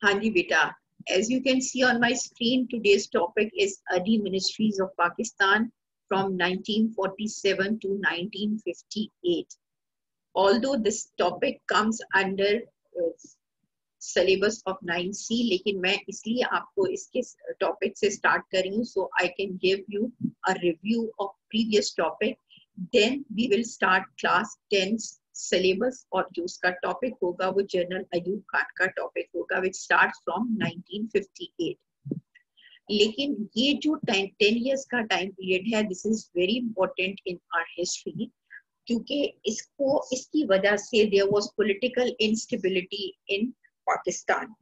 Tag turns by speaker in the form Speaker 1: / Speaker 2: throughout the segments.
Speaker 1: हाँ जी बेटा, as you can see on my screen, today's topic is early ministries of Pakistan from 1947 to 1958. Although this topic comes under syllabus of 9C, लेकिन मैं इसलिए आपको इसके topic से start कर रही हूँ, so I can give you a review of previous topic. Then we will start class 10 syllabus और जो उसका टॉपिक होगा वो जनरल अयूब खान का टॉपिक होगा, which starts from 1958. लेकिन ये जो 10 years का टाइम पीरियड है, this is very important in our history, क्योंकि इसकी वजह से there was political instability in Pakistan.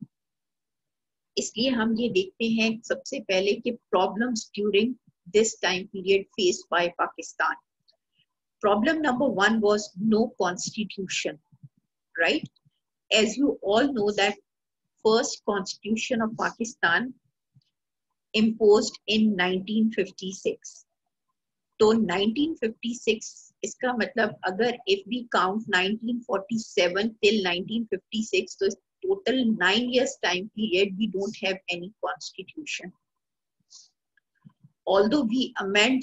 Speaker 1: इसलिए हम ये देखते हैं सबसे पहले कि problems during this time period faced by Pakistan. Problem number 1 was no constitution, right? As you all know that first constitution of Pakistan imposed in 1956. तो 1956 इसका मतलब अगर if we count 1947 till 1956, तो total 9 years time period we don't have any constitution. Although we amend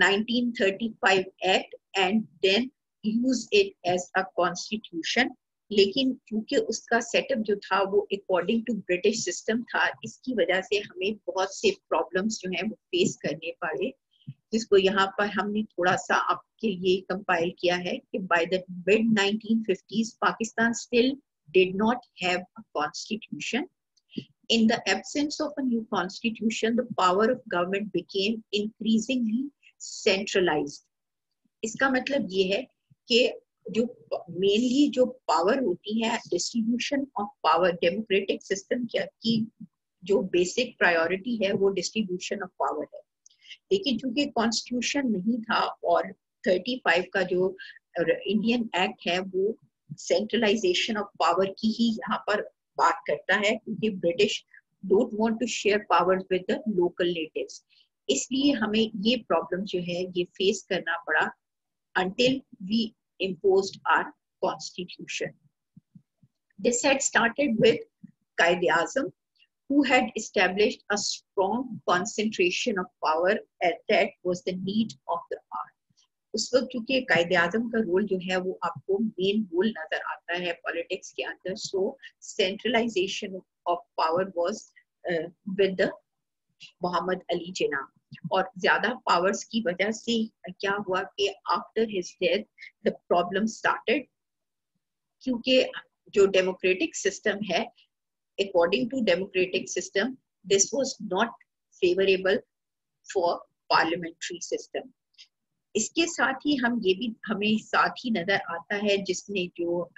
Speaker 1: 1935 Act and then use it as a constitution, लेकिन क्योंकि उसका setup जो था वो अकॉर्डिंग टू ब्रिटिश सिस्टम था, इसकी वजह से हमें बहुत से प्रॉब्लम्स जो हैं वो फेस करने पड़े, जिसको यहाँ पर हमने थोड़ा सा आपके लिए कंपाइल किया है कि by the mid 1950s Pakistan still did not have a constitution. In the absence of a new constitution, the power of government became increasingly centralized. इसका मतलब ये है कि जो मेनली जो पावर होती है, distribution of power, democratic system की जो बेसिक प्रायोरिटी है वो डिस्ट्रीब्यूशन ऑफ पावर है. लेकिन चूंकि कॉन्स्टिट्यूशन नहीं था और 35 का जो इंडियन एक्ट है वो सेंट्रलाइजेशन ऑफ पावर की ही यहाँ पर बात करता है, क्योंकि British don't want to share powers with the local natives. इसलिए हमें ये प्रॉब्लम जो है ये फेस करना पड़ा until we imposed our constitution. This had started with Quaid-e-Azam, who had established a strong concentration of power, and that was the need of the hour. उस वक्त क्योंकि कायदे-आज़म का रोल जो है वो आपको मेन रोल नजर आता है पॉलिटिक्स के अंदर, so centralization of power was with the Mohammad Ali Jinnah. और ज्यादा पावर्स की वजह से क्या हुआ कि after his death the problem started, क्योंकि जो डेमोक्रेटिक सिस्टम है, according to democratic system this was not favourable for parliamentary system. इसके साथ ही हम ये भी हमें साथ ही नजर आता है जिसने जो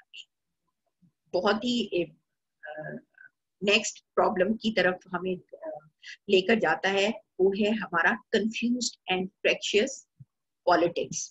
Speaker 1: बहुत ही नेक्स्ट प्रॉब्लम की तरफ हमें लेकर जाता है, वो है हमारा कंफ्यूज्ड एंड फ्रैक्शियस पॉलिटिक्स.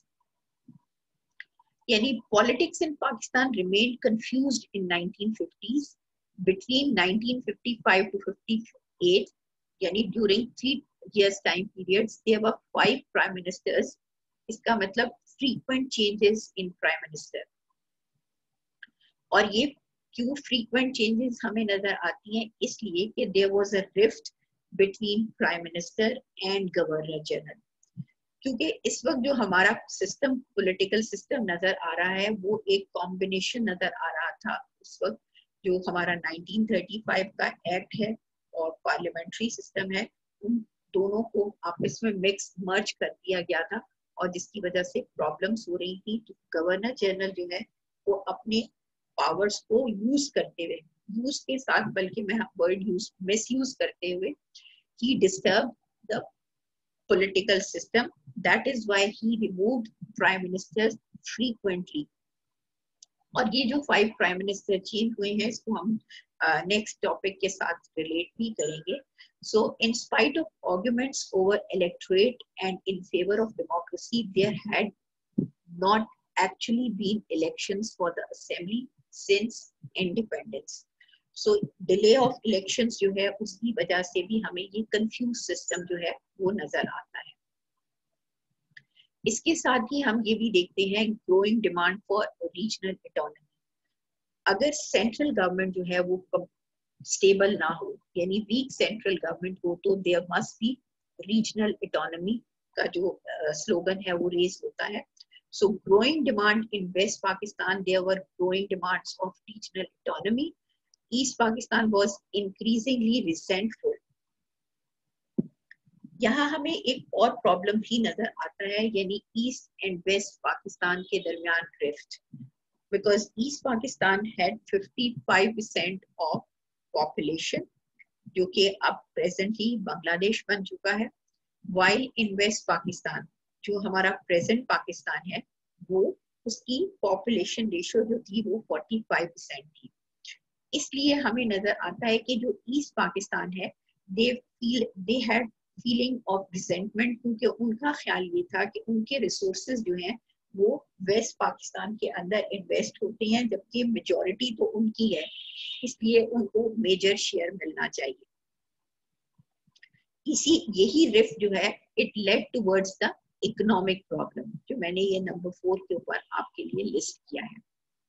Speaker 1: यानी politics in Pakistan remained confused in 1950s. Between 1955 to 58, यानी during 3 years time periods there were 5 prime ministers. इसका मतलब frequent changes in prime minister. और ये क्यों फ्रीक्वेंट चेंजेस हमें नजर आती हैं, इसलिए कि there was a rift between prime minister and governor general. क्योंकि इस वक्त जो हमारा सिस्टम, पॉलिटिकल सिस्टम नजर आ रहा है वो एक कॉम्बिनेशन नजर आ रहा था. उस वक्त जो हमारा 1935 का एक्ट है और पार्लियामेंट्री सिस्टम है, उन दोनों को आपस में मिक्स मर्ज कर दिया गया था, और जिसकी वजह से प्रॉब्लम्स हो रही थी. तो गवर्नर जनरल जो है वो अपने पावर्स को यूज करते हुए, यूज के साथ बल्कि मैं वर्ड यूज मिसयूज करते हुए, he disturbed the political system. That is why he removed prime ministers frequently. और ये जो 5 प्राइम मिनिस्टर चेंज हुए हैं इसको हम नेक्स्ट टॉपिक के साथ रिलेट भी करेंगे. So in spite of arguments over electorate and in favor of democracy, there had not actually been elections for the assembly since independence. So delay of elections जो है उसकी वजह से भी हमें ये confused system जो है वो नजर आता है. इसके साथ ही हम ये भी देखते हैं growing demand for regional autonomy. अगर सेंट्रल गवर्नमेंट जो है वो स्टेबल ना हो, यानी वीक सेंट्रल गवर्नमेंट हो, तो there must be regional economy का जो स्लोगन है वो रेज होता है. So growing demand in West Pakistan, there were growing demands of regional autonomy. East Pakistan was increasingly resentful. यहाँ हमें एक और प्रॉब्लम भी नजर आता है, यानी ईस्ट एंड वेस्ट पाकिस्तान के दरमियान drift, because east Pakistan had 55% of population, जो कि अब प्रेजेंटली बांग्लादेश बन चुका है, वाइल इन वेस्ट पाकिस्तान जो हमारा प्रेजेंट पाकिस्तान है वो उसकी पॉपुलेशन रेशियो जो थी वो 45% थी. इसलिए हमें नजर आता है कि जो ईस्ट पाकिस्तान है they had feeling of resentment, क्योंकि उनका ख्याल ये था कि उनके रिसोर्सेज जो हैं वो वेस्ट पाकिस्तान के अंदर इन्वेस्ट होते हैं, जबकि मेजॉरिटी तो उनकी है, इसलिए उनको मेजर शेयर मिलना चाहिए. यही रिफ्ट जो है it led towards the economic problem, जो मैंने ये नंबर 4 के ऊपर आपके लिए लिस्ट किया है.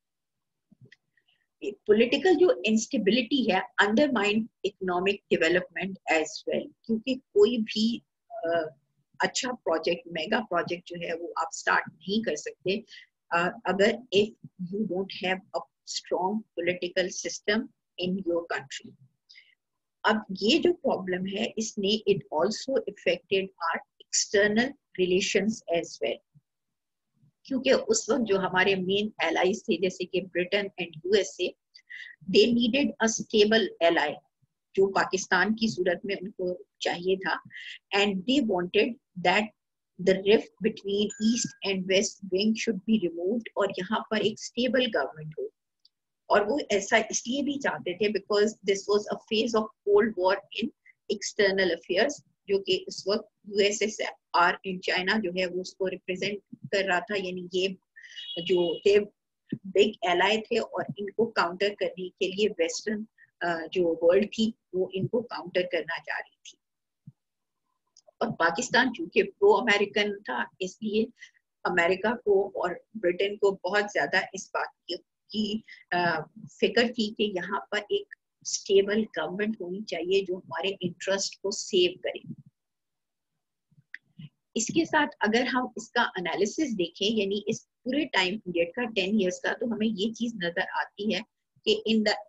Speaker 1: पॉलिटिकल जो इंस्टेबिलिटी है undermine economic development as well, क्योंकि कोई भी अच्छा प्रोजेक्ट, मेगा प्रोजेक्ट जो है वो आप स्टार्ट नहीं कर सकते अगर if you don't have a strong political system in your country. अब ये जो प्रॉब्लम है इसने it also affected our external relations as well, क्योंकि उस वक्त जो हमारे मेन एलाइज थे जैसे कि Britain and USA, they needed a stable ally, जो पाकिस्तान की सूरत में उनको चाहिए था, and they wanted that the rift between east and west wing should be removed और यहाँ पर एक स्टेबल गवर्नमेंट हो. और वो ऐसा इसलिए भी चाहते थे because this was a phase of cold war in external affairs, जो कि उस वक्त यूएसएसआर इन चाइना जो है वो उसको रिप्रेजेंट कर रहा था, यानी ये जो थे बिग एलाई थे और इनको काउंटर करने के लिए वेस्टर्न जो वर्ल्ड थी वो इनको काउंटर करना चाह रही थी. और पाकिस्तान चूंकि प्रो अमेरिकन था, इसलिए अमेरिका को और ब्रिटेन को बहुत ज्यादा इस बात की फिक्र थी कि यहाँ पर एक स्टेबल गवर्नमेंट होनी चाहिए जो हमारे इंटरेस्ट को सेव करे. इसके साथ अगर हम इसका एनालिसिस देखें, यानी इस पूरे टाइम पीरियड का 10 इयर्स का, तो हमें ये चीज नजर आती है कि in the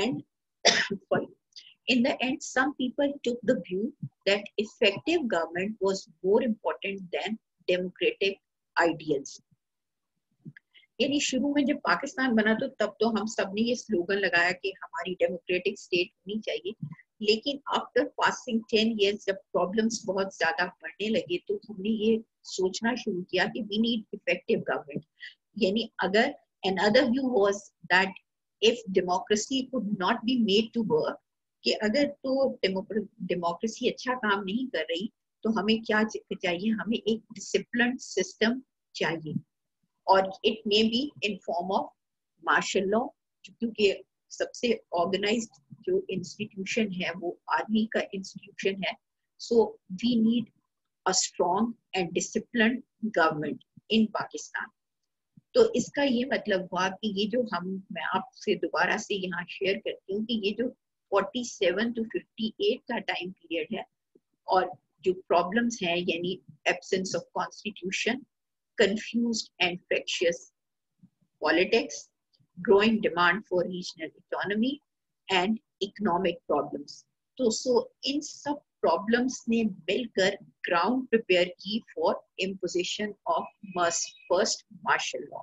Speaker 1: end some people took the view that effective government was more important than democratic ideals. यानी शुरू में जब पाकिस्तान बना तो तब तो हम सब ने ये स्लोगन लगाया कि हमारी डेमोक्रेटिक स्टेट होनी चाहिए, लेकिन आफ्टर पासिंग 10 इयर्स जब प्रॉब्लम्स बहुत ज्यादा बढ़ने लगे तो हमने ये सोचना शुरू किया कि वी नीड इफेक्टिव गवर्नमेंट. यानी अगर another view was that if democracy could not be made to work, कि अगर तो डेमोक्रेसी अच्छा काम नहीं कर रही तो हमें क्या चाहिए, हमें एक डिसिप्लिन सिस्टम चाहिए, और it may be in form of martial law, क्योंकि सबसे ऑर्गेनाइज्ड जो इंस्टीट्यूशन है वो आर्मी का इंस्टीट्यूशन है. So we need a strong and disciplined government in Pakistan. तो इसका ये मतलब हुआ कि ये जो मैं आपसे दोबारा से यहाँ शेयर करती हूँ कि ये जो 47 to 58 का टाइम पीरियड है और जो प्रॉब्लम्स हैं, यानी absence of constitution, confused and fractious politics, growing demand for regional autonomy and economic problems. So इन सब problems ने मिलकर ground prepare की for imposition of first martial law.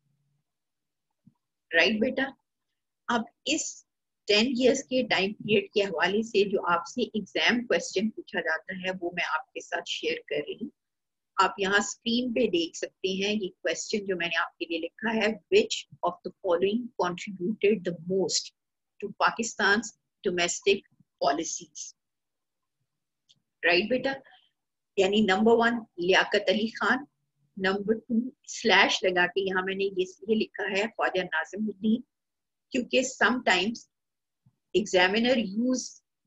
Speaker 1: Right बेटा? अब इस 10 years के टाइम पीरियड के हवाले से जो आपसे एग्जाम क्वेश्चन पूछा जाता है वो मैं आपके साथ शेयर कर रही हूँ. आप यहाँ स्क्रीन पे देख सकते हैं ये क्वेश्चन जो मैंने आपके लिए लिखा है, which of the following contributed the most to Pakistan's domestic policies? Right बेटा? यानी number 1 Liaquat Ali Khan, number 2 slash लगा के यहाँ मैंने ये लिखा है ख्वाजा नाजिमुद्दीन, क्योंकि sometimes examiner use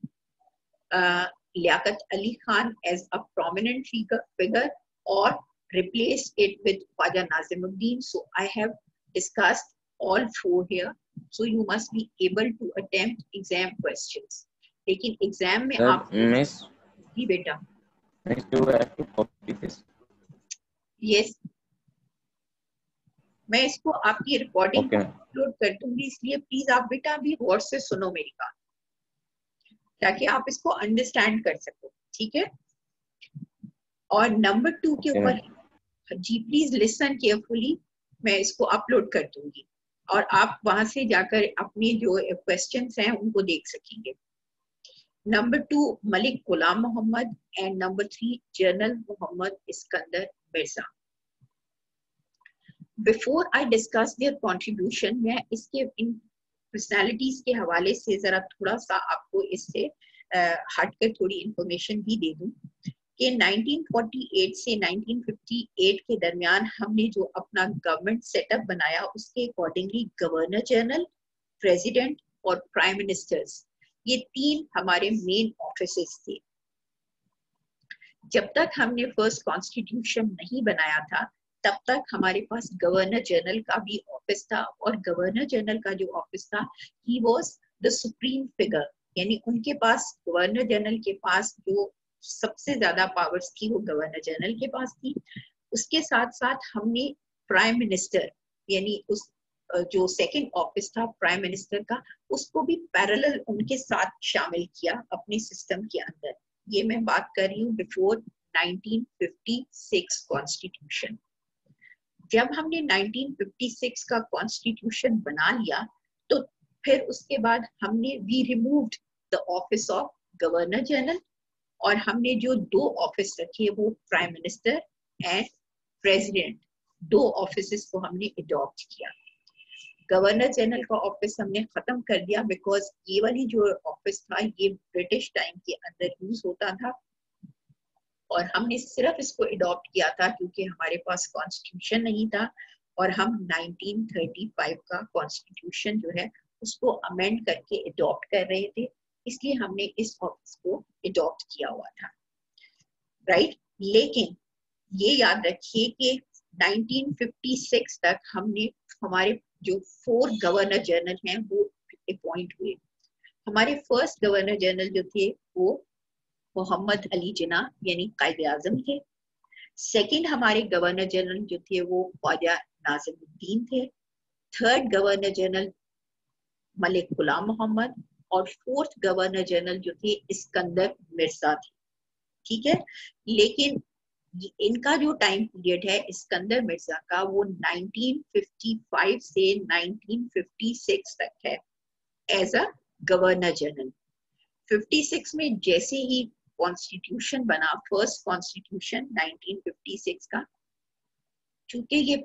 Speaker 1: Liaquat Ali Khan as a prominent figure or replace it with Khwaja Nazimuddin. So I have discussed all 4 here. so you must be able to attempt exam questions. लेकिन exam में आप
Speaker 2: मिस
Speaker 1: जी बेटा
Speaker 2: you have to copy this.
Speaker 1: Yes मैं इसको आपकी recording को
Speaker 2: Okay.
Speaker 1: Upload कर दूंगी, इसलिए प्लीज आप बेटा अभी गौर से सुनो मेरी बात ताकि आप इसको अंडरस्टैंड कर सको, ठीक है। और नंबर 2 के ऊपर जी प्लीज लिसन केयरफुली, मैं इसको अपलोड कर दूंगी और आप वहां से जाकर अपने जो क्वेश्चंस हैं उनको देख सकेंगे। Number 2 Malik Ghulam Mohammad and number 3 general Mohammad Iskander Mirza. Before I discuss their contribution, मैं इसके इन पर्सनालिटीज के हवाले से जरा थोड़ा सा आपको इससे हटकर थोड़ी इंफॉर्मेशन भी दे दूं कि 1948 से 1958 के दरमियान हमने जो अपना गवर्नमेंट सेटअप बनाया उसके अकॉर्डिंगली गवर्नर जनरल, प्रेसिडेंट और प्राइम मिनिस्टर्स, ये 3 हमारे मेन ऑफिसेस थे। जब तक हमने फर्स्ट कॉन्स्टिट्यूशन नहीं बनाया था तब तक हमारे पास गवर्नर जनरल का भी ऑफिस था, और गवर्नर जनरल का जो ऑफिस था he was the supreme figure, यानी उनके पास गवर्नर जनरल के पास जो सबसे ज्यादा पावर्स थी वो गवर्नर जनरल के पास थी। उसके साथ साथ हमने प्राइम मिनिस्टर यानी उस जो सेकंड ऑफिस था प्राइम मिनिस्टर का, उसको भी पैरेलल उनके साथ शामिल किया अपने सिस्टम के अंदर। ये मैं बात कर रही हूँ बिफोर 1956 कॉन्स्टिट्यूशन। जब हमने 1956 का कॉन्स्टिट्यूशन बना लिया तो फिर उसके बाद हमने we removed the office of governor general और हमने जो 2 ऑफिस रखे वो prime minister and president, 2 office को हमने अडॉप्ट किया। गवर्नर जनरल का ऑफिस हमने खत्म कर दिया बिकॉज ये वाली जो ऑफिस था ये ब्रिटिश टाइम के अंदर यूज होता था और हमने सिर्फ इसको अडॉप्ट किया था क्योंकि हमारे पास कॉन्स्टिट्यूशन नहीं था और हम 1935 का कॉन्स्टिट्यूशन जो है उसको अमेंड करके अडॉप्ट कर रहे थे, इसलिए हमने इस ऑफिस को अडॉप्ट किया हुआ था, राइट। लेकिन ये याद रखिए कि 1956 तक हमने हमारे जो 4 गवर्नर जनरल हैं वो अपॉइंट हुए। हमारे फर्स्ट गवर्नर जनरल जो थे वो मोहम्मद अली जिन्ना यानी कायदे आजम थे। सेकंड हमारे गवर्नर जनरल जो थे वो ख्वाजा नाजिमुद्दीन थे। Third governor general Malik Ghulam Mohammad और फोर्थ गवर्नर जनरल जो थे इस्कंदर मिर्जा थे, ठीक है। लेकिन इनका जो टाइम पीरियड है इस्कंदर मिर्जा का वो 1955 से 1956 तक है एज अ गवर्नर जनरल। 56 में जैसे ही कॉन्स्टिट्यूशन बना, फर्स्ट कॉन्स्टिट्यूशन 1956 का, चूंकि ये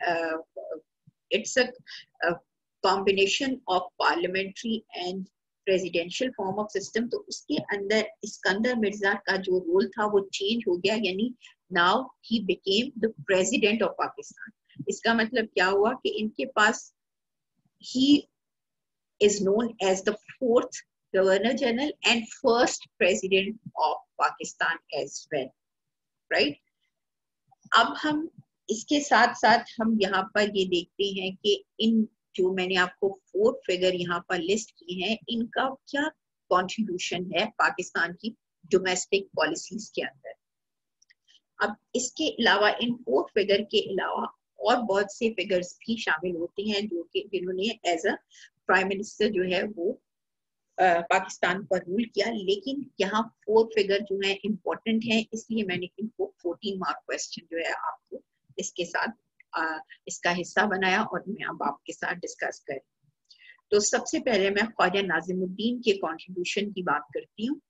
Speaker 1: it's a combination of parliamentary and presidential form of system, तो उसके अंदर इस्कंदर मिर्जा का जो रोल था वो चेंज हो गया, यानी now he became the president of Pakistan. इसका मतलब क्या हुआ कि इनके पास he is known as the fourth governor general and first president of Pakistan as well, right. अब हम इसके साथ साथ हम यहाँ पर ये देखते हैं कि इन जो मैंने आपको 4 फिगर यहाँ पर लिस्ट किए हैं इनका क्या कंट्रीब्यूशन है पाकिस्तान की डोमेस्टिक पॉलिसीज के अंदर। अब इसके अलावा इन 4 फिगर के अलावा और बहुत से फिगर्स भी शामिल होते हैं जो कि जिन्होंने एज अ प्राइम मिनिस्टर जो है वो पाकिस्तान पर रूल किया, लेकिन यहाँ 4 फिगर जो है इम्पोर्टेंट है, इसलिए मैंने इनको 14 मार्क क्वेश्चन जो है आपको इसके साथ इसका हिस्सा बनाया और मैं अब आपके साथ डिस्कस कर। तो सबसे पहले मैं ख्वाजा नाजिमुद्दीन के कंट्रीब्यूशन की बात करती हूँ।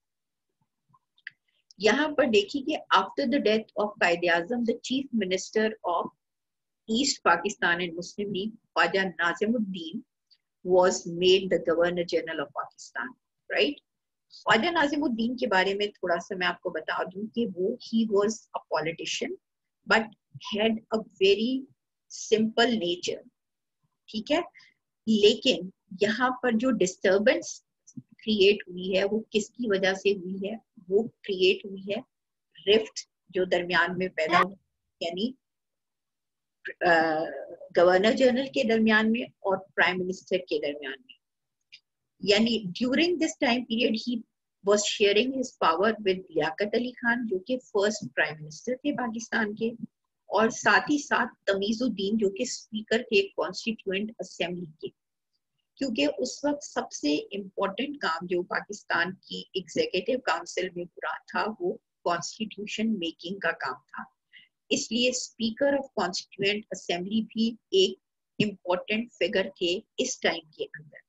Speaker 1: यहाँ पर देखिए कि after the death of Quaid-e Azam the chief minister of east Pakistan and Muslim League Khawaja Nazimuddin was made the Governor General of Pakistan, right? Khawaja Nazimuddin के बारे में थोड़ा सा मैं आपको बता दूं कि वो he was a politician but had a very simple nature, ठीक है। लेकिन यहाँ पर जो डिस्टर्बेंस क्रिएट हुई है वो किसकी वजह से हुई है? वो क्रिएट हुई है रिफ्ट जो दरमियान में पैदा हुआ, यानी गवर्नर जनरल के दरमियान में और प्राइम मिनिस्टर के दरमियान में। यानी during this time period he was sharing his power with Liaquat Ali Khan जो कि फर्स्ट प्राइम मिनिस्टर थे पाकिस्तान के, और साथ ही साथ तमीजुद्दीन जो कि स्पीकर थे कॉन्स्टिट्यूएंट असेंबली के, क्योंकि उस वक्त सबसे इम्पोर्टेंट काम जो पाकिस्तान की एग्जीक्यूटिव काउंसिल में पूरा था वो कॉन्स्टिट्यूशन मेकिंग का काम था। इसलिए स्पीकर ऑफ कॉन्स्टिट्यूएंट असेंबली भी एक इम्पोर्टेंट फिगर थे इस टाइम के अंदर।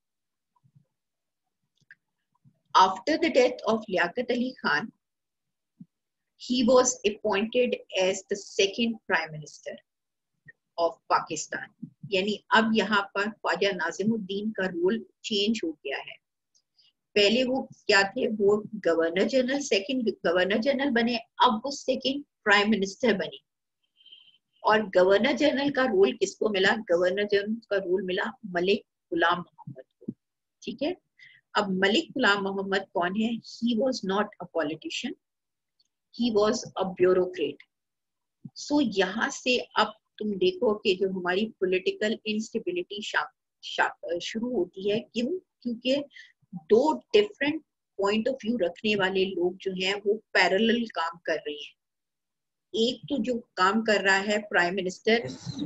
Speaker 1: After the death of Liaquat Ali Khan, he was appointed as the second Prime Minister of Pakistan. यानी अब यहाँ पर ख्वाजा नाजिमुद्दीन का रोल चेंज हो गया है। पहले वो क्या थे, वो governor general, second governor general बने, अब वो सेकंड प्राइम मिनिस्टर बने। और गवर्नर जनरल का रोल किसको मिला? गवर्नर जनरल का रोल मिला मलिक गुलाम मोहम्मद को। ठीक है, अब मलिक गुलाम मोहम्मद कौन है? He was not a politician, he was a bureaucrat. So यहाँ से अब तुम देखो कि जो हमारी पॉलिटिकल इंस्टेबिलिटी शुरू होती है। क्यों? क्योंकि दो डिफरेंट पॉइंट ऑफ व्यू रखने वाले लोग जो हैं वो पैरेलल काम कर रहे हैं। एक तो जो काम कर रहा है प्राइम मिनिस्टर,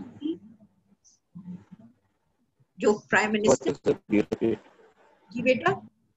Speaker 1: जो प्राइम मिनिस्टर जी बेटा,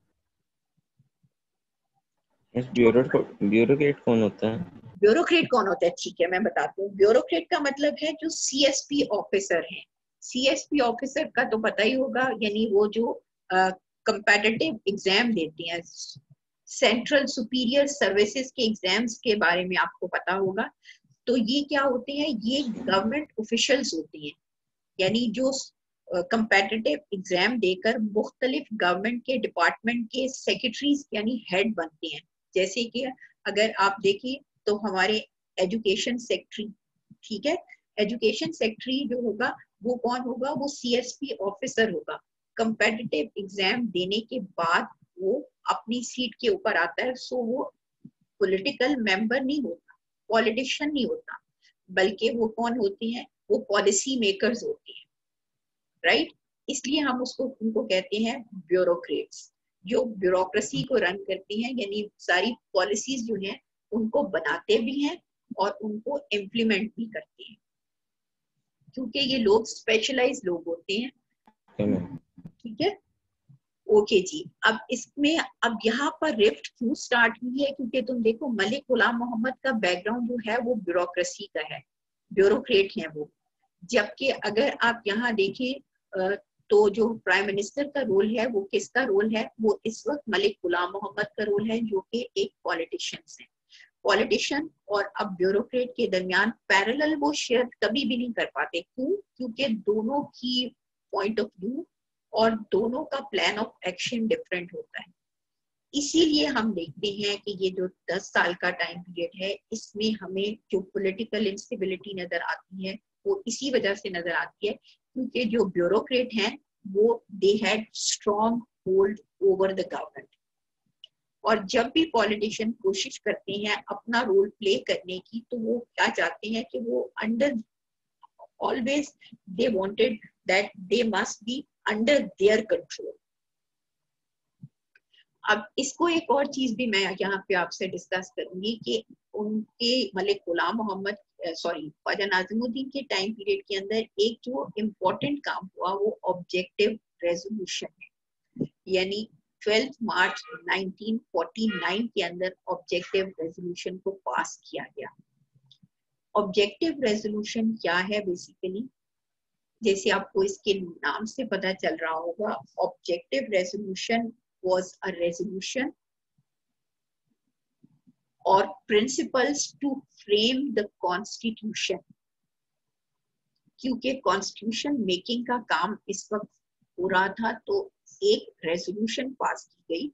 Speaker 2: ब्यूरोक्रेट कौन होता है?
Speaker 1: ब्यूरोक्रेट कौन होता है? ठीक है, मैं बताती हूँ। ब्यूरोक्रेट का मतलब है जो सीएसपी ऑफिसर हैं। सीएसपी ऑफिसर का तो पता ही होगा, यानी वो जो कंपेटिटिव एग्जाम देते हैं, सेंट्रल सुपीरियर सर्विसेज के एग्जाम्स के बारे में आपको पता होगा। तो ये क्या होते हैं? ये गवर्नमेंट ऑफिशियल्स होती हैं, यानी जो कंपेटिटिव एग्जाम देकर मुख्तलिफ गवर्नमेंट के डिपार्टमेंट के सेक्रेटरीज यानी हेड बनते हैं। जैसे कि अगर आप देखिए तो हमारे एजुकेशन सेक्रेटरी, ठीक है, एजुकेशन सेक्रेटरी जो होगा वो कौन होगा? वो सीएसपी ऑफिसर होगा। कंपेटिटिव एग्जाम देने के बाद वो अपनी सीट के ऊपर आता है। सो वो पॉलिटिकल मेंबर नहीं होता, पॉलिटिशियन नहीं होता, बल्कि वो कौन होती हैं? वो पॉलिसी मेकर्स होती हैं, राइट। इसलिए हम उनको कहते हैं ब्यूरोक्रेट्स, जो ब्यूरोक्रेसी को रन करती हैं, यानी सारी पॉलिसीज जो हैं उनको बनाते भी हैं और उनको इम्प्लीमेंट भी करते हैं, क्योंकि ये लोग स्पेशलाइज्ड लोग होते हैं। ठीक है, ओके जी। अब इसमें अब यहाँ पर रिफ्ट क्यों स्टार्ट हुई है? क्योंकि तुम देखो मलिक गुलाम मोहम्मद का बैकग्राउंड जो है वो ब्यूरोक्रेसी का है, ब्यूरोक्रेट हैं वो। जबकि अगर आप यहाँ देखें तो जो प्राइम मिनिस्टर का रोल है वो किसका रोल है? वो इस वक्त मलिक गुलाम मोहम्मद का रोल है, जो कि एक पॉलिटिशियंस है। पॉलिटिशियन और अब ब्यूरोक्रेट के दरमियान पैरेलल वो शेयर कभी भी नहीं कर पाते। क्यों? क्योंकि दोनों की पॉइंट ऑफ व्यू और दोनों का प्लान ऑफ एक्शन डिफरेंट होता है। इसीलिए हम देखते हैं कि ये जो 10 साल का टाइम पीरियड है, इसमें हमें जो पॉलिटिकल इंस्टेबिलिटी नजर आती है वो इसी वजह से नजर आती है, क्योंकि जो ब्यूरोक्रेट हैं वो they had strong hold over the government. और जब भी पॉलिटिशियन कोशिश करते हैं अपना रोल प्ले करने की, तो वो क्या चाहते हैं कि वो under always they wanted that they must be under their control. अब इसको एक और चीज भी मैं यहाँ पे आपसे डिस्कस करूंगी कि उनके मलिक गुलाम मोहम्मद ख्वाजा नाजिमुद्दीन के टाइम पीरियड के अंदर एक जो इम्पोर्टेंट काम हुआ वो ऑब्जेक्टिव रेजोल्यूशन है। यानी 12 मार्च 1949 के अंदर ऑब्जेक्टिव रेजोल्यूशन को पास किया गया। ऑब्जेक्टिव रेजोल्यूशन क्या है? बेसिकली जैसे आपको इसके नाम से पता चल रहा होगा, objective resolution was a resolution or principles to frame the constitution। क्योंकि कॉन्स्टिट्यूशन मेकिंग का काम इस वक्त हो रहा था, तो एक रेजोल्यूशन पास की गई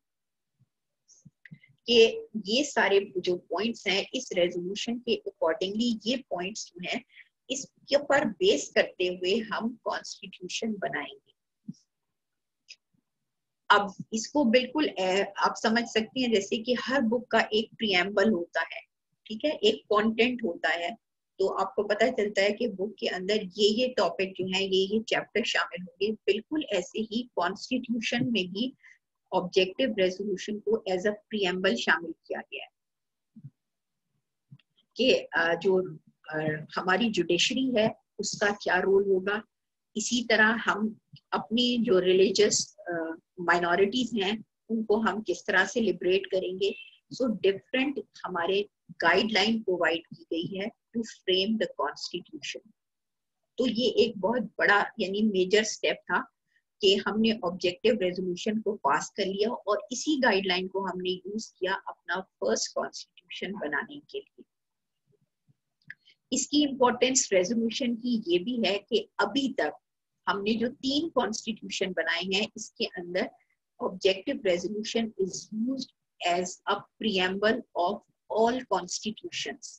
Speaker 1: कि ये सारे जो पॉइंट्स हैं इस रेजोल्यूशन के अकॉर्डिंगली, ये पॉइंट्स जो हैं इसके ऊपर बेस करते हुए हम कॉन्स्टिट्यूशन बनाएंगे। अब इसको बिल्कुल आप समझ सकते हैं जैसे कि हर बुक का एक प्रिएम्बल होता है, ठीक है, एक कंटेंट होता है। तो आपको पता चलता है कि बुक के अंदर ये टॉपिक जो है, ये चैप्टर शामिल होंगे। बिल्कुल ऐसे ही कॉन्स्टिट्यूशन में भी ऑब्जेक्टिव रेजोल्यूशन को एज अ प्रीएम्बल शामिल किया गया है कि जो हमारी जुडिशरी है उसका क्या रोल होगा। इसी तरह हम अपनी जो रिलीजियस माइनॉरिटीज हैं उनको हम किस तरह से लिबरेट करेंगे। सो डिफरेंट हमारे गाइडलाइन प्रोवाइड की गई है टू फ्रेम द कॉन्स्टिट्यूशन। तो ये एक बहुत बड़ा यानी मेजर स्टेप था कि हमने ऑब्जेक्टिव रेजोल्यूशन को पास कर लिया और इसी गाइडलाइन को हमने यूज किया अपना फर्स्ट कॉन्स्टिट्यूशन बनाने के लिए। इसकी इम्पोर्टेंस रेजोल्यूशन की ये भी है कि अभी तक हमने जो 3 कॉन्स्टिट्यूशन बनाए हैं इसके अंदर objective resolution is used as a preamble of all constitutions.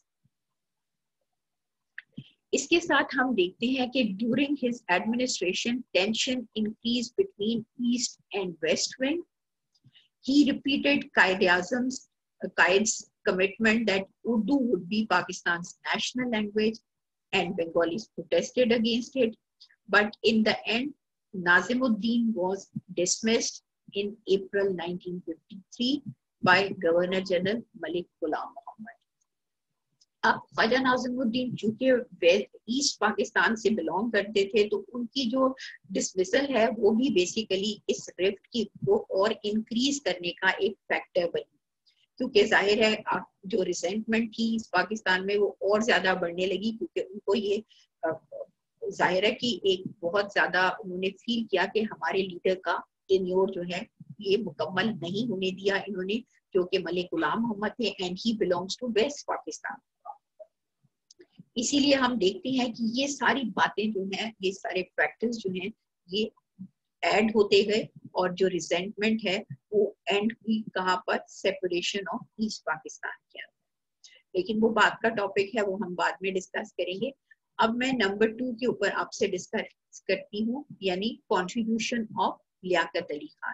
Speaker 1: इसके साथ हम देखते हैं कि during his administration tension increase between east and west wing. He repeated Qaid's commitment that Urdu would be Pakistan's national language, and Bengalis protested against it. But in the end, Nazimuddin was dismissed in April 1953 by Governor General Malik Ghulam Muhammad. अब ख्वाजा नाज़िमुद्दीन चूंकि east Pakistan से belong करते थे तो उनकी जो dismissal है वो भी बेसिकली इस रिफ्ट की को और इंक्रीज करने का एक फैक्टर बनी, क्योंकि जाहिर है जो रिसेंटमेंट थी इस पाकिस्तान में वो और ज्यादा बढ़ने लगी, क्योंकि उनको ये जाहिर है कि एक बहुत ज्यादा उन्होंने फील किया कि हमारे लीडर का टेन्योर जो है ये मुकम्मल नहीं होने दिया इन्होंने, जो कि मलिक गुलाम मोहम्मद थे and he belongs to west Pakistan. इसीलिए हम देखते हैं कि ये सारी बातें जो हैं, ये सारे फैक्टर्स जो हैं ये ऐड होते गए और जो रिजेंटमेंट है वो एंड हुई कहाँ पर, सेपरेशन ऑफ ईस्ट पाकिस्तान के अंदर। लेकिन वो बात का टॉपिक है, वो हम बाद में डिस्कस करेंगे। अब मैं नंबर 2 के ऊपर आपसे डिस्कस करती हूँ, यानी कॉन्ट्रीब्यूशन ऑफ लियाकत अली खान।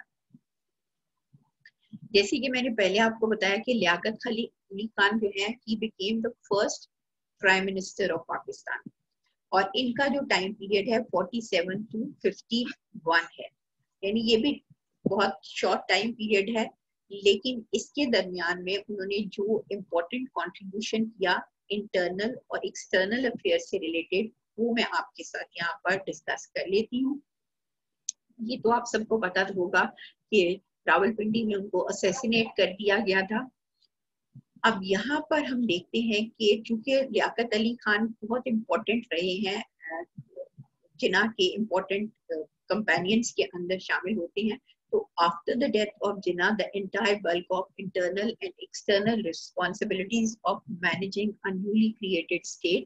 Speaker 1: जैसे कि मैंने पहले आपको बताया कि लियाकत अली खान जो है he became the first prime minister of Pakistan, और इनका जो टाइम पीरियड है 47 to 51 है, यानी ये भी बहुत शॉर्ट टाइम पीरियड है। लेकिन इसके दरमियान में उन्होंने जो इम्पोर्टेंट कंट्रीब्यूशन किया इंटरनल और एक्सटर्नल अफेयर से रिलेटेड, वो मैं आपके साथ यहाँ पर डिस्कस कर लेती हूँ। ये तो आप सबको पता होगा कि रावलपिंडी में उनको असैसिनेट कर दिया गया था। अब यहाँ पर हम देखते हैं कि चूंकि लियाकत अली खान बहुत इम्पोर्टेंट रहे हैं, जिन्ना के इम्पोर्टेंट कंपेनियंस के अंदर शामिल होते हैं, तो after the death of Jinnah the entire bulk of internal and external responsibilities of managing a newly created state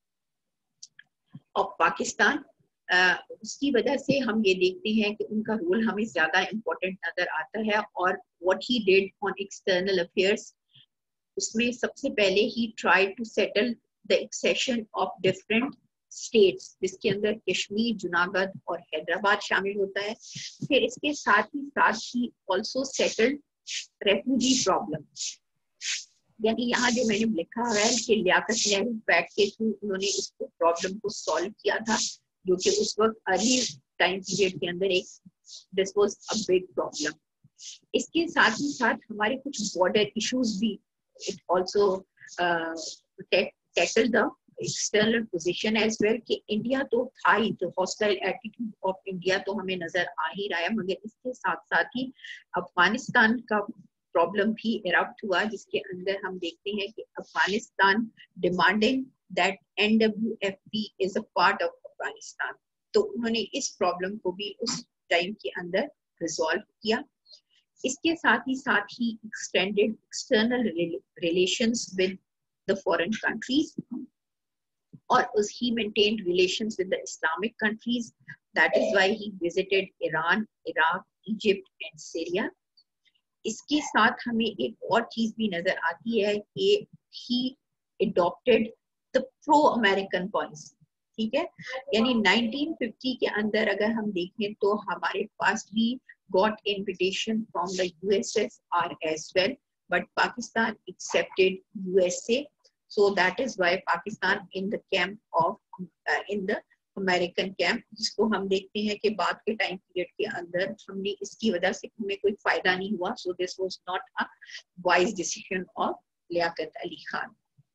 Speaker 1: of Pakistan, उसकी वजह से हम ये देखते हैं कि उनका रोल हमें ज्यादा इम्पोर्टेंट नजर आता है। और what he did on external affairs, उसमें सबसे पहले he tried to settle the accession of different states, जिसके अंदर कश्मीर, जूनागढ़ और हैदराबाद शामिल होता है। फिर इसके साथ ही ऑल्सो सेटल्ड रेफ्यूजी प्रॉब्लम, यानी यहाँ जो मैंने लिखा हुआ है कि लियाकत नेहरू पैक्ट के थ्रू उन्होंने इस प्रॉब्लम को सॉल्व किया था, जो कि उस वक्त अर्ली टाइम पीरियड के अंदर एक this was a big problem. इसके साथ ही साथ हमारे कुछ बॉर्डर इश्यूज भी it also tackled the external position as well, कि इंडिया तो था ही, तो हॉस्टाइल एटीट्यूड ऑफ इंडिया तो हमें नजर आ ही रहा है, मगर इसके साथ साथ ही अफगानिस्तान का प्रॉब्लम भी इरप्ट हुआ, जिसके अंदर हम देखते हैं कि Afghanistan demanding that NWFP is a part of Afghanistan, तो उन्होंने इस प्रॉब्लम को भी उस टाइम के अंदर रिजॉल्व किया। इसके साथ ही extended external relations with the foreign countries, और he maintained relations with the Islamic countries. That is why he visited Iran, Iraq, Egypt and Syria. इसके साथ हमें एक और चीज भी नजर आती है कि he adopted the pro-American policy, ठीक है। यानी 1950 के अंदर अगर हम देखें तो हमारे पास भी got invitation from the USSR as well, but Pakistan accepted USA So that is why Pakistan in the camp of in the American camp, जिसको हम देखते हैं कि बाद के टाइम पीरियड के अंदर हमने इसकी वजह से हमें कोई फायदा नहीं हुआ. So this was not a wise decision of Liaquat Ali Khan.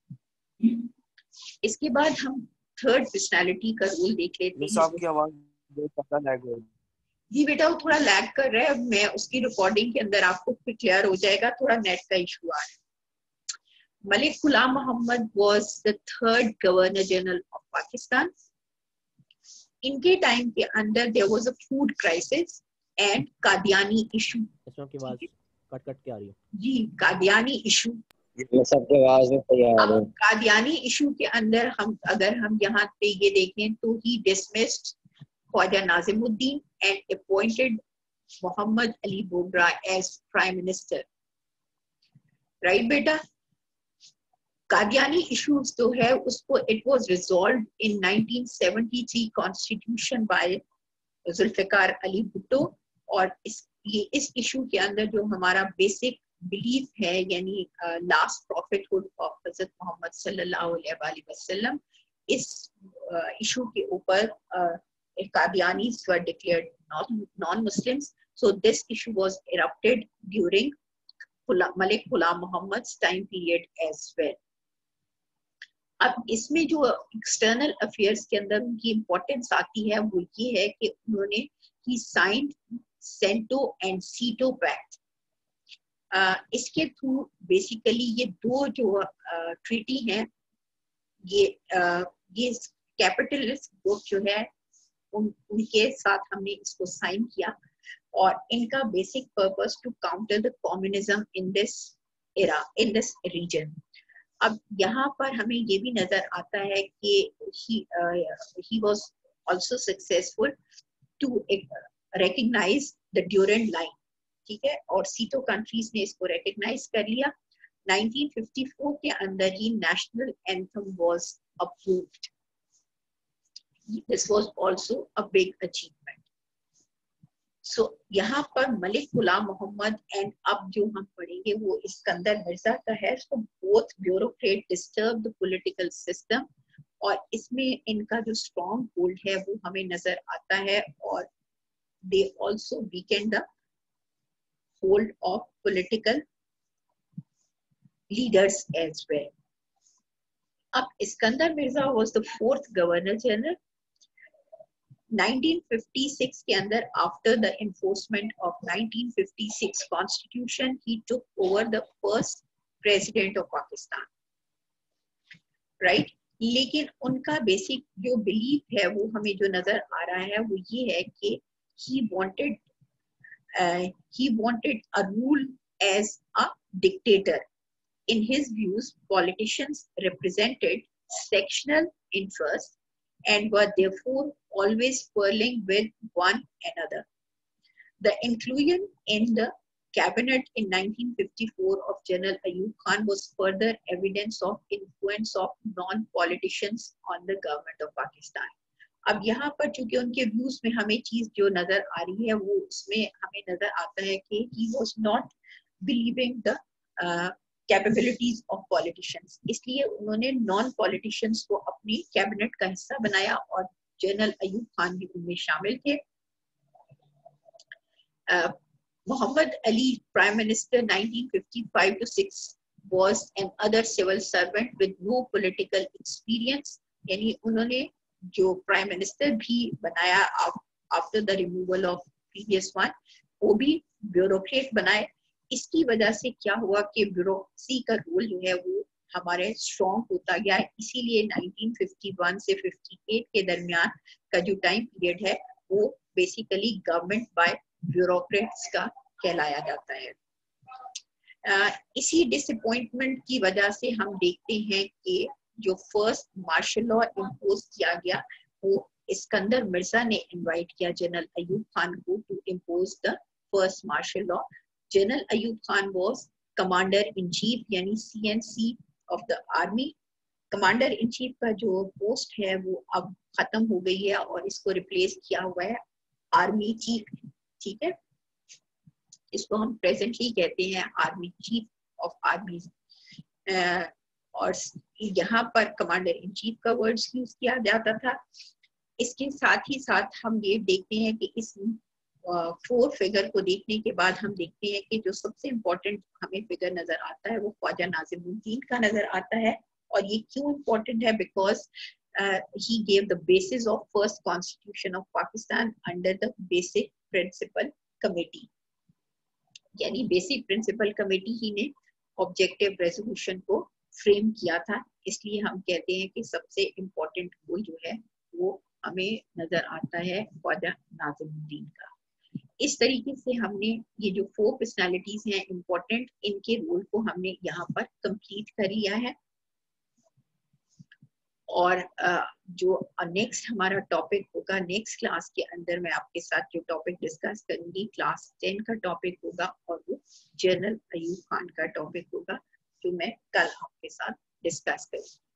Speaker 1: इसके बाद हम थर्ड पर्सनालिटी का रोल देख लेते हैं.
Speaker 3: आपकी आवाज बहुत पता लैग हो रही है.
Speaker 1: जी बेटा वो थोड़ा लैग कर रहा है. मैं उसकी रिकॉर्डिंग के अंदर आपको फिर क्लियर हो जाएगा. थोड़ा नेट का इशू आ रहा है. Malik Ghulam Mohammad was the third governor general of Pakistan. इनके टाइम के अंदर there was a food crisis and Qadiani issue.
Speaker 4: इसमें की आवाज कट कट के आ रही है.
Speaker 1: जी कादियानी इशू.
Speaker 2: ये सबके आवाज में सही आ रही है.
Speaker 1: कादियानी इशू के अंदर हम अगर हम यहाँ पे ये देखें तो he dismissed Khawaja Nazimuddin and appointed Mohammad Ali Bogra as prime minister. Right बेटा. कादियानी इश्यूज जो है उसको it was resolved in 1973 constitution by Zulfikar Ali Bhutto. और इस इशू के अंदर जो हमारा बेसिक बिलीफ है यानी लास्ट प्रॉफिटहुड ऑफ हजरत मोहम्मद सल्लल्लाहु अलैहि वसल्लम, इस इशू के ऊपर Qadianis were declared non Muslims. So this issue was erupted during Malik Ghulam Mohammad time period as well. अब इसमें जो एक्सटर्नल अफेयर्स के अंदर उनकी इम्पोर्टेंस आती है वो ये है कि उन्होंने he signed CENTO and SEATO pact. इसके थ्रू बेसिकली ये दो जो ट्रीटी हैं ये कैपिटलिस्ट ग्रुप जो है उनके साथ हमने इसको साइन किया. और इनका basic purpose to counter the communism in this era in this region. अब यहाँ पर हमें ये भी नजर आता है कि he was also successful to recognize the Durand line. ठीक है. और सीटो कंट्रीज ने इसको recognize कर लिया. 1954 के अंदर ही national anthem was approved. This was also a big achievement. So यहाँ पर मलिक गुलाम मोहम्मद एंड अब जो हम पढ़ेंगे वो इस्कंदर मिर्जा का है. So both bureaucrats disturb the political system. और इसमें इनका जो strong hold है वो हमें नजर आता है. और they also weaken the hold of political leaders as well. अब Iskander Mirza was the fourth governor general. 1956 के अंदर after the enforcement of 1956 constitution he took over the first president of Pakistan. Right. लेकिन उनका बेसिक जो बिलीफ है वो हमें जो नजर आ रहा है वो ये है कि he wanted a rule as a dictator. In his views, politicians represented sectional interests and were therefore always quarreling with one another. The inclusion in the cabinet in 1954 of General Ayub Khan was further evidence of influence of non-politicians on the government of Pakistan. अब यहाँ पर चूंकि उनके views में हमें चीज जो नजर आ रही है वो उसमें हमें नजर आता है कि he was not believing the capabilities of politicians. इसलिए उन्होंने नॉन पॉलिटिशियंस को अपनी कैबिनेट का हिस्सा बनाया और जनरल अयूब खान भी उनमें शामिल थे. Mohammad Ali prime minister 1955 to 6 was another civil servant with no political experience. यानी उन्होंने जो प्राइम मिनिस्टर भी बनाया after the removal of previous one वो भी ब्यूरोक्रेट बनाए. इसकी वजह से क्या हुआ कि ब्यूरोक्रेसी का रोल जो है वो हमारे स्ट्रॉन्ग होता गया. इसीलिए 1951 से 58 के दरमियान का जो टाइम पीरियड है वो बेसिकली गवर्नमेंट बाय ब्यूरोक्रेट्स का कहलाया जाता है. इसी डिसअपॉइंटमेंट की वजह से हम देखते हैं कि जो फर्स्ट मार्शल लॉ इम्पोज किया गया वो इस्कंदर मिर्जा ने इनवाइट किया जनरल अयूब खान को to impose the first martial law. General Ayub Khan was commander in chief यानी CNC of the army. Commander in chief का जो पोस्ट है वो अब खत्म हो गई है और इसको रिप्लेस किया हुआ है आर्मी चीफ. ठीक है. इसको हम प्रेजेंटली कहते हैं आर्मी चीफ ऑफ आर्मी. और यहाँ पर कमांडर इन चीफ का वर्ड्स यूज किया जाता था। इसके साथ ही साथ हम ये देखते हैं कि इस 4 फिगर को देखने के बाद हम देखते हैं कि जो सबसे इम्पोर्टेंट हमें फिगर नजर आता है वो ख्वाजा नाजिमुद्दीन का नजर आता है। और ये क्यों इम्पोर्टेंट है? Because he gave the basis of first constitution of Pakistan under the basic principle committee। यानी बेसिक प्रिंसिपल कमेटी ही ने ऑब्जेक्टिव रेजोल्यूशन को फ्रेम किया था। इसलिए हम कहते हैं कि सबसे इम्पोर्टेंट वो जो है वो हमें नजर आता है ख्वाजा नाजिमुद्दीन का। इस तरीके से हमने ये जो 4 पर्सनालिटीज हैं इम्पोर्टेंट, इनके रोल को हमने यहाँ पर कंप्लीट कर लिया है। और जो नेक्स्ट हमारा टॉपिक होगा, नेक्स्ट क्लास के अंदर मैं आपके साथ जो टॉपिक डिस्कस करूंगी क्लास 10 का टॉपिक होगा, और वो जनरल अयूब खान का टॉपिक होगा जो मैं कल आपके साथ डिस्कस करूंगी।